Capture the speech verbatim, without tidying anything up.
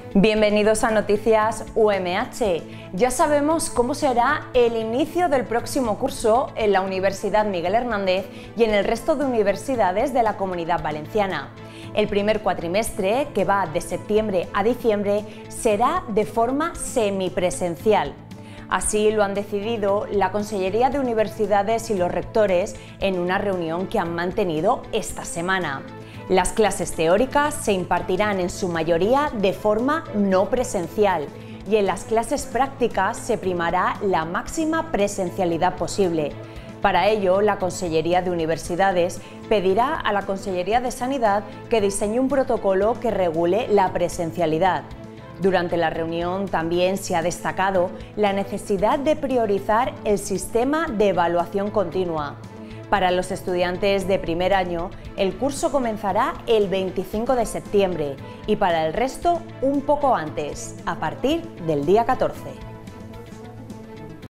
Bienvenidos a Noticias U M H. Ya sabemos cómo será el inicio del próximo curso en la Universidad Miguel Hernández y en el resto de universidades de la Comunidad Valenciana. El primer cuatrimestre, que va de septiembre a diciembre, será de forma semipresencial. Así lo han decidido la Consellería de Universidades y los rectores en una reunión que han mantenido esta semana. Las clases teóricas se impartirán en su mayoría de forma no presencial y en las clases prácticas se primará la máxima presencialidad posible. Para ello, la Consellería de Universidades pedirá a la Consellería de Sanidad que diseñe un protocolo que regule la presencialidad. Durante la reunión también se ha destacado la necesidad de priorizar el sistema de evaluación continua. Para los estudiantes de primer año, el curso comenzará el veinticinco de septiembre y para el resto un poco antes, a partir del día catorce.